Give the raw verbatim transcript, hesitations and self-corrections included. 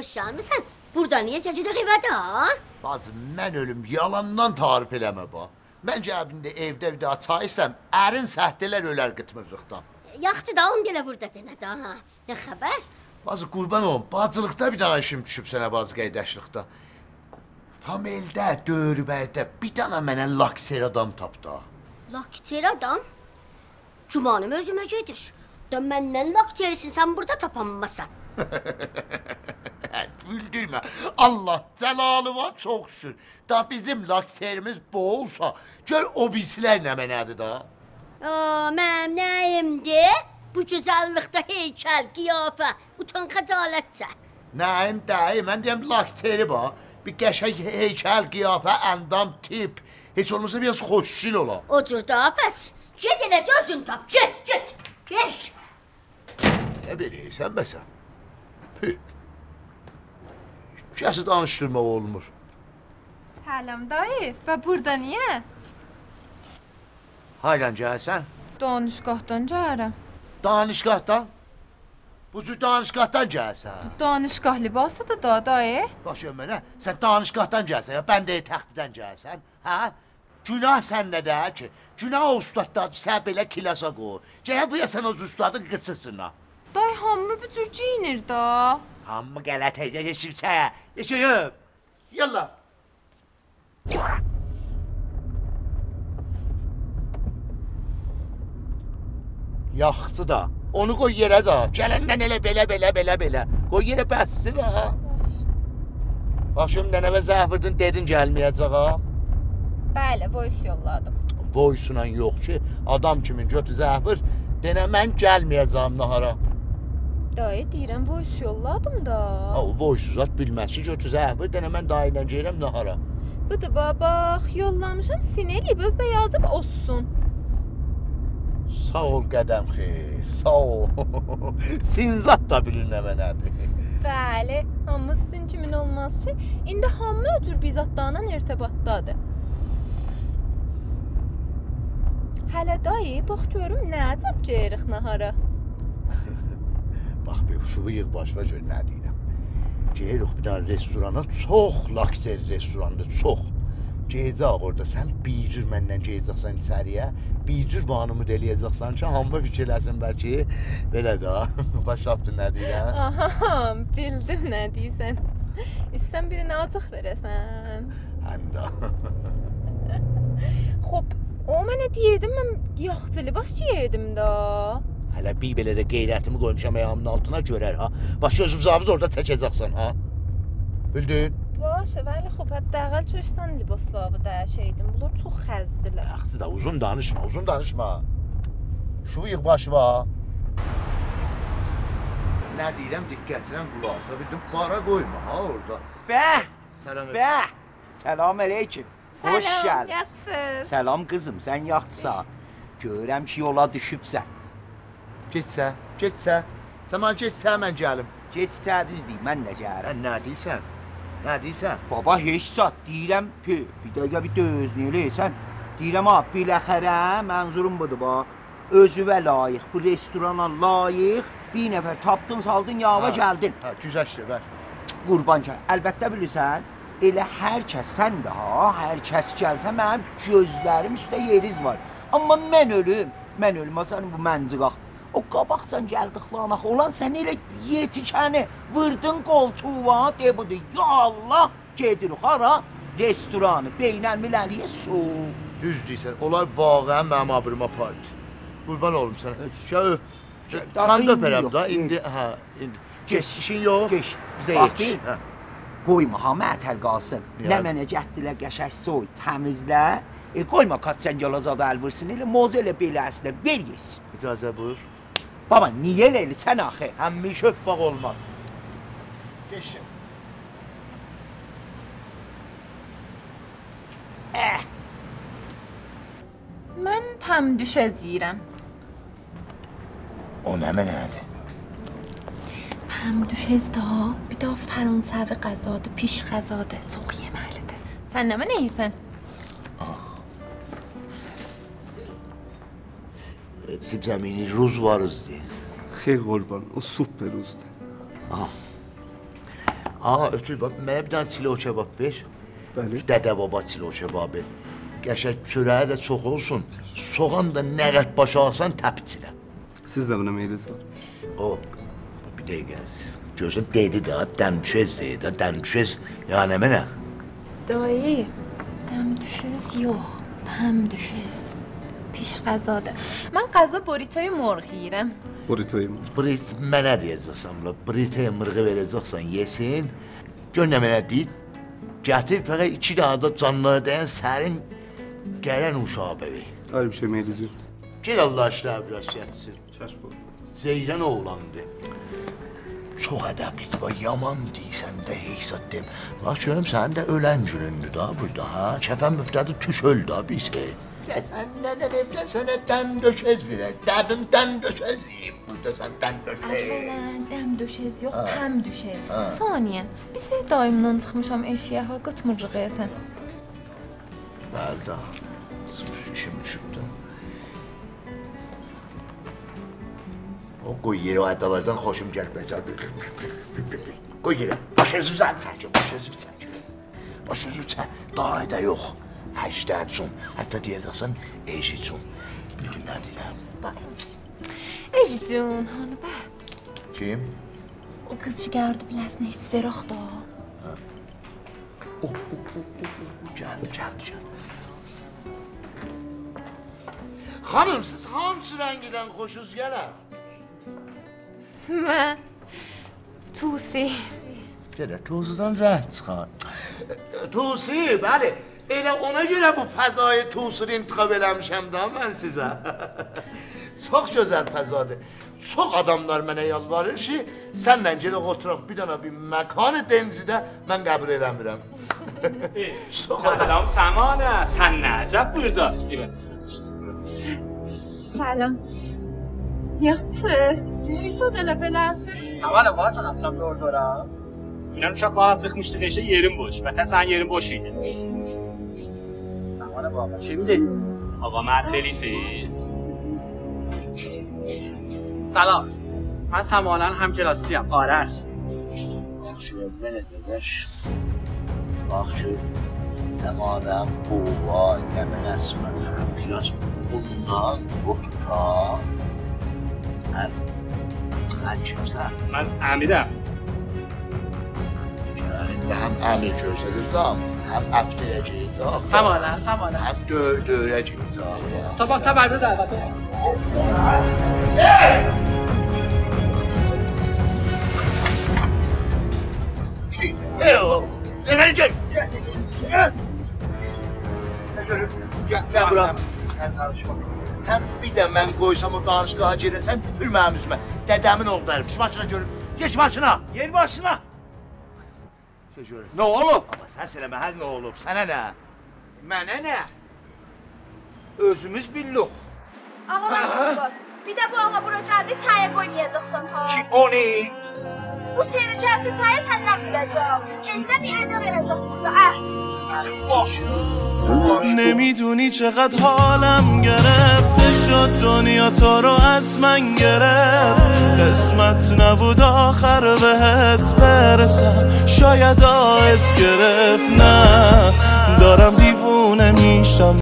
hoş gelmişsin. Burada niye cacıda kıyvada ha? Bacım, mən ölüm, yalandan tarif eləmə ba. Mən cəbində evdə bir daha çay istəm, ərin səhdələr ölər qıtmırlıqdan. Yaxtı da on gələ burada denə da ha. Ne xəbər? Bacı, qurban olun, bacılıqda bir dana işim düşüb sənə bacı qaydaşlıqda. Fameldə, döyrübərdə bir dana mənə lakser adam tapdı. Lakter adam? Cumanım özümə gedir. Da məndən lakterisin, sən burada tapanmasan. Güldürmə. Allah cəlalıva çox şükür. Da bizim lakserimiz bu olsa, gör o birisilər nə mənədir da. Aa, mənim nəyimdi? Bu güzellikdə heykəl, qiyafə, utan xəcalətcə. Nəyim dəyi, mən deyəm lakseri ba. Bir qəşək heykəl, qiyafə, əndam, tip. Heç olmasa biraz xoşşil ola. O cür da pəs. Get elə gözün tap, get, get, get. Nə bilirsən məsələn? Kəsi danışdırmaq olmur. Salam dayı, və burada niyə? Haylan gəlsən? Danışqahdan gəlirəm. Danışqahdan? Bu cür danışqahdan gəlsən? Danışqah libasıdır da dayı. Başım mənə, sən danışqahdan gəlsən, ya bəndəyə təxtidən gəlsən, hə? Günah səndə ki, günah o ustaddadır, sən belə kilasa qoy. Gələ bu ya sən o ustadın qısısına. Dayı, hamı bu cür giyinir da. Hamı qələt yeşikçə, yeşiyim. Yallah. Yaxçı da, onu qoy yerə da. Gələndən elə belə, belə, belə, belə. Qoy yerə bəssi da. Başım nənəvə zəhvirdin, dedin gəlməyəcəğəm. Bəli, voice yolladım. Voice-la yox ki, adam kimin götü zəhvir, denə mən gəlməyəcəm nahara. Dayı, deyirəm, voice yolladım da. O voice zat bilməz ki, götü zəhvir, denə mən dayı ilə gəlirəm nahara. Budur, babax, yollamışam, sineliyib, özdə yazıb olsun. Sağ ol qədəm xeyr, sağ ol. Sinzat da bilir nə mənədir. Bəli, hamı sizin kimin olmaz ki, indi hamı ötür bizatlarla irtibatdadır. Hələ dayı, bax görüm, nə əcəb gəyirik nahara. Bax, bir şuvu yığ başına gör, nə deyirəm. Gəyirik bir dənə restorana, çox lakser restorandır, çox. Geyəcək orada, sən bir cür məndən geyəcəksən içəriyə, bir cür vanımı deləyəcəksən ki, hamı fikirləsin bəlki, belə da, başlaftın nə deyirəm. Aha, bildim nə deyirsən. İstən birinə atıq verəsən. Həm də. Xop, o mənə deyirdim, mən yaxtı libas giyirdim da. Hələ bir belə də qeyrətimi qoymuşam ayağımın altına görər, ha. Başı özüm zabit orada çəkəcəksən, ha. Bildin? Başı, vəli xop, həddəğəl çöşsən libaslavı dəyişəydim. Bunlar çox xəzdilər. Yaxçı da, uzun danışma, uzun danışma. Şu yığ başı var. Nə deyirəm, diqqətlən qulaqsa, bildim, para qoyma, ha, orada. Bəh, Səlam bəh. Səlam əleykum. Hoş Səlam, gəldin. yaxsız. Səlam qızım, sən yaxçısan. Görəm ki, yola düşübsən. Getsə, getsə. Sən mənə getsə, mən gəlim. Getsə düz deyim, mən də gəlirəm. Sən nə deyirsən? Nə deyirsən? Baba, heç zat deyirəm, pi, bir dəqiqə bir dözün eləyəsən. Deyirəm, ha, biləxərə, mənzurum budur, ba. Özüvə layiq, bu restorana layiq, bir nəfər tapdın, saldın, yava gəldin. Hə, güzəşdir, ver. Qurban çay, əlbəttə bilirsən, elə hər kəs sən də ha, hər kəs gəlsə mənim gözlərim üstə yeriz var. Amma mən ölüm, mən ölməsən bu məncıqaq. O qabaqcan gəldiqlanaq olan sən elə yetikəni vırdın qoltuğa, de budur, ya Allah, gedirik hara, restoranı, beynəlmiləliyə su. Düz deyirsən, onlar vağən mənim abırıma paydı. Qurban olum sənə. Şöp, sən də öpərəm da, indi, hə, indi. Geç, işin yox, Geç, bizə yetiş. Qoyma, ha, mətəl qalsın. Nə mənə gətdilə qəşək soy, təmizlə. E, qoyma Katsəngalazadə əl vırsın, elə moz elə belə əslə, ver yesin. İcazə buyur. Baba, niyə elə sən axı? Həmmiş öpmək olmaz. Geçin. Eh, Mən pəm düşə ziyirəm. O nə mənədir? پم دوشز da, bir də Fransəvi qəzadır, piş qəzadır, çox yeməlidir. Sən nə mənə yeyirsən? Bizim zəmini ruz varızdı. خیلی قربان او سوپ روزده. Aa, ötür bax, mənə bir dənə çilo kebab ver. Bəli. Dədə baba çilo kebabı. Qəşəng çörəyi də çox olsun. Soğan da nə qət başa alsan təpçirə. Siz də buna meyliniz var. O, bir dəqiqə, gözün dedi də, dəmdüşez deyir də, dəmdüşez, yəni mənə. دایی دم دوشز یخ دم دوشز پیش غذاده من غذا بوریتای مرغ ییرم Burrito'yu mu? Brit mənə deyəcəksən, Britəyə mırğı verəcəksən, yesin. Gör nə mənə deyir, gətir fəqət iki dənə də canları dəyən sərin gələn uşağı bəvək. Öyle bir şey meyliniz yok. Gel Allah aşkına biraz gətirsin. Çaş bu. Zeyrən oğlandı. Çox ədəblidir, bax, yaman deyirsən də, heysat deyim. Bax, görüm, sənin də ölən günündür da burada, ha? Kəfən müftədi tüş öl da, bilsə. Ya sən nədən evdən sənə dəm döşəz verər, dəbim dəm döşəz yiyib, burada sən dəm döşəz. اولا دم دوشز یخ تم دوشز ثانیا bir sey dayımdan çıxmışam eşiyə ha qıtmırıq sən Bəli da, işim düşübdü. O qoy yeri o əddalardan xoşum gəlmir. Qoy yeri, baş özü zən çəkir, baş özü çəkir. Baş özü çək, daha da yox. Həcdə üçün, hətta deyəcəksən, eş üçün. Bildin nə deyirəm? Ejicun hanı bə Kim? o qız şigardı biləsin hiss verək da O, o, o, o, o, gəldi, gəldi, gəldi. Xanım, siz hamısı rəngidən xoşuz gələr. mən Tusi Gələ, Tuzidən rəht çıxan. Tuzi, bəli. Elə ona görə bu fəzayı Tuzini intiqab eləmişəm da mən sizə. Çox gözəl fəzadır. Çox adamlar mənə yalvarır ki, sənlə gələk oturaq bir dənə bir məkanı denzidə mən qəbul eləmirəm. Çox adam. Salam Səmanə, sən nə əcəb burada? سلام yaxşısınız Hüsod elə beləsin Səmanə, varsan axşam doğru-doğru. Dünən uşaqlarla çıxmışdıq eşə, yerin boş. Vətən sənin yerin boş idi. Səmanə baba, şimdi ağa mərtəlisiz. Salam, mən Səmanənin həmkəlasıyam, Arəş. Yaxşı, mənə dədəş. Bax ki, Səmanəm bu var, nə mən əsmən, həm kilas bundan o tutar. Həm, sən kimsən? Mən Əmirəm. Gəlində həm əmir göstərəcəm, həm əfd edəcəyəcək. Səmanə, Səmanə. Həm döy döyəcəyəcək. Sabah təbərdə dəvət et. Ey oğlum, efendim gel. Gel. Gel, gel bura. Sən danışma. Sən bir də mən qoysam o danışqaha girəsən, tüpür mənim üzümə. Dədəmin oğullarım, geç başına görüm. Geç başına, yer başına. Geç görüm. Nə olub? Ama sən söyləmə, hər nə olub, sənə nə? Mənə nə? Özümüz billuq. Ağa başımız. Bir də bu ağa bura gəldi, çaya qoymayacaqsan ha. Ki o ne? Bu seni gəldi çaya səndən biləcəm. Cüzdə bir əllə verəcəm burada, əh. نمیدونی چقدر حالم گرفته شد دنیا تو رو از من گرفت قسمت نبود آخر بهت برسم شاید آهت گرفت نه دارم دیوونه میشم